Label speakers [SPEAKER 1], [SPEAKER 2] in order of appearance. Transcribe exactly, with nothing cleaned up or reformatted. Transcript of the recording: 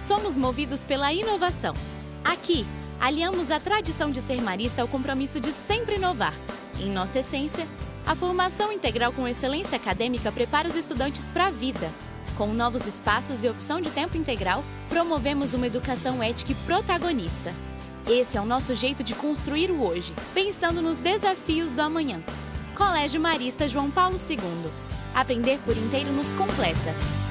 [SPEAKER 1] Somos movidos pela inovação. Aqui, aliamos a tradição de ser marista ao compromisso de sempre inovar. Em nossa essência, a formação integral com excelência acadêmica prepara os estudantes para a vida. Com novos espaços e opção de tempo integral, promovemos uma educação ética e protagonista. Esse é o nosso jeito de construir o hoje, pensando nos desafios do amanhã. Colégio Marista João Paulo segundo. Aprender por inteiro nos completa.